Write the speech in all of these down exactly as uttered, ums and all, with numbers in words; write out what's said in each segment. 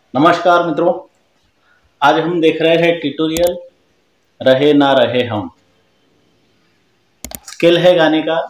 नमस्कार मित्रों, आज हम देख रहे हैं ट्यूटोरियल रहे ना रहे हम। स्केल है गाने का,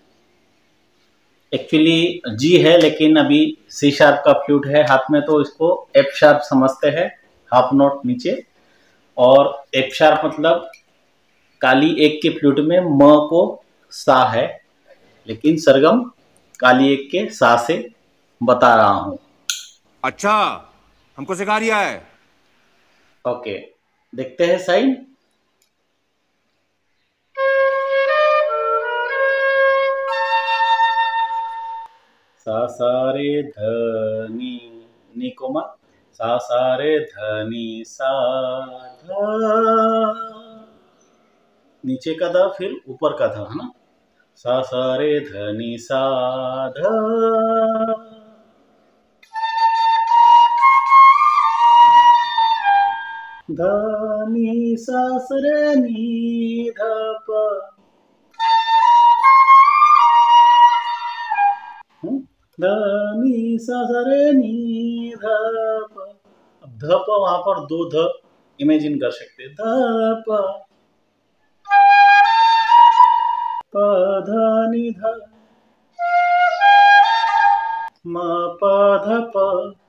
एक्चुअली जी है लेकिन अभी सी शार्प का फ्लूट है हाथ में, तो इसको एफ शार्प समझते हैं, हाफ नोट नीचे। और एफ शार्प मतलब काली एक के फ्लूट में म को सा है, लेकिन सरगम काली एक के सा से बता रहा हूं। अच्छा, हमको सिखा रिया है। ओके, देखते हैं साइन। सा सा रे ध नी, नी कोमा सा सा रे ध नी सा ध, नीचे का ध फिर ऊपर का ध, है ना। सा सा रे ध नी सा ध, ध नी सा स रे नी ध प, ध नी सा स रे नी ध प। अब ध प वहां पर दो ध इमेजिन कर सकते हैं। ध प प ध नि ध, म प ध प,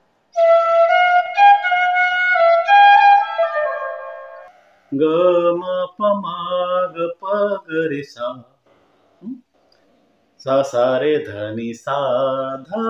ग म प म ग प ग रे सा, सा सा रे ध नि सा ध,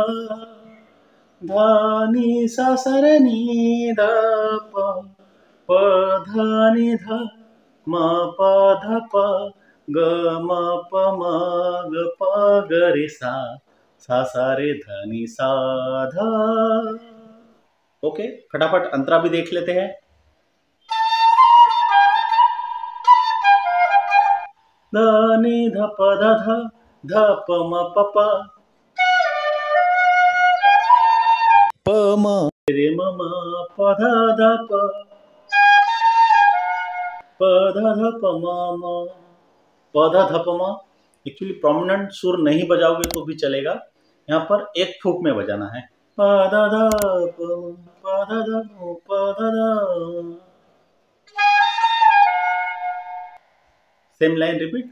ध नि सा स रे नि ध प, प ध नि ध, म प ध प, ग म प म ग प ग रे सा, सा सा रे ध नि सा ध। ओके, फटाफट अंतरा भी देख लेते हैं। ध नि ध प ध ध, ध प म प प, प म रे म म, प ध ध प, प ध ध प म म, प ध ध प म। एक्चुअली प्रोमिनेंट सुर नहीं बजाओगे तो भी चलेगा, यहाँ पर एक फूक में बजाना है। प ध ध प म, प ध ध प, प ध ध। Same line repeat.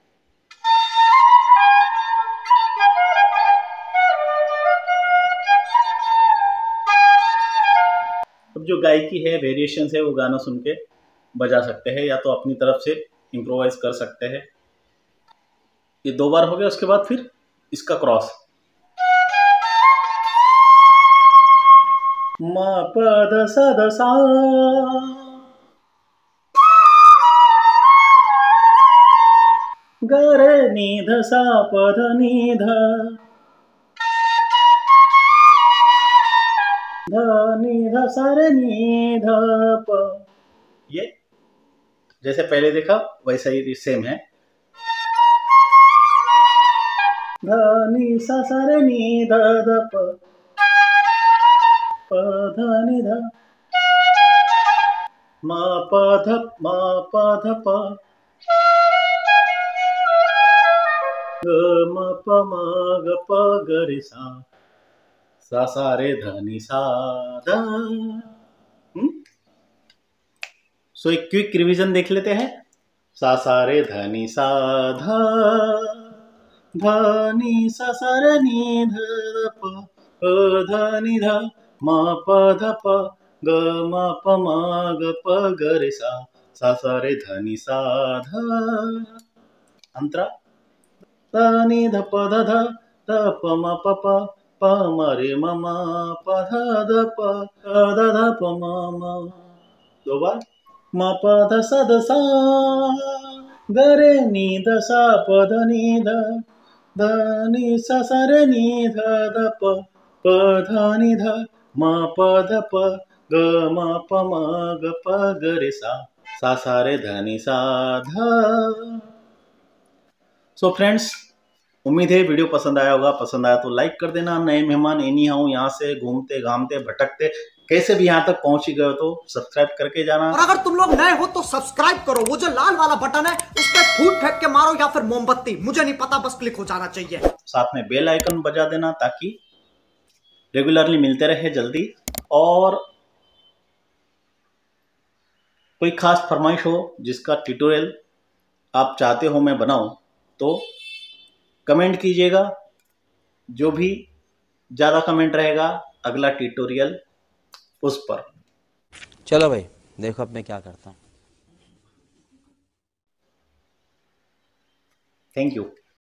अब जो गायकी है, वेरिएशन है, वो गाना सुन के बजा सकते हैं, या तो अपनी तरफ से इम्प्रोवाइज कर सकते हैं। ये दो बार हो गया, उसके बाद फिर इसका क्रॉस। म प द स द सा, ग रे नि ध सा प ध नि ध, ध नि ध सा रे नि ध प। ये जैसे पहले देखा वैसा ही सेम है। ध नि सा सा रे नि ध ध प, प ध नि ध, म प ध म प ध प, ग म प म ग प ग रे सा, सा सा रे ध नि सा ध। सो एक क्विक रिवीजन देख लेते हैं। सा सा रे ध नि सा ध, ध नि सा सा रे नि ध प, प ध नि ध, म प ध प, ग म प म ग प ग रे सा, सा सा रे ध नि सा ध। अंतरा ध नि ध प ध ध, ध प म प प, प म रे म म, प ध ध प, प ध ध प म म। दो बार। म प ध स ध सा, ग रे नि ध सा प ध नि ध, ध नि सा सा रे नि ध ध प, प ध नि ध, म प ध प, ग म प म ग प ग रे सा, सा सा रे ध नि सा ध। सो फ्रेंड्स, उम्मीद है वीडियो पसंद आया होगा। पसंद आया तो लाइक कर देना। नए मेहमान एनी हाउ यहाँ से घूमते घामते भटकते कैसे भी यहाँ तक पहुंच ही गए तो सब्सक्राइब करके जाना। और अगर तुम लोग नए हो तो सब्सक्राइब करो, वो जो लाल वाला बटन है उस पर फूट फेंक के मारो या फिर मोमबत्ती, मुझे नहीं पता, बस क्लिक हो जाना चाहिए। साथ में बेल आइकन बजा देना ताकि रेगुलरली मिलते रहे जल्दी। और कोई खास फरमाइश हो जिसका ट्यूटोरियल आप चाहते हो मैं बनाऊं तो कमेंट कीजिएगा। जो भी ज़्यादा कमेंट रहेगा अगला ट्यूटोरियल उस पर। चलो भाई देखो अब मैं क्या करता हूँ। Thank you.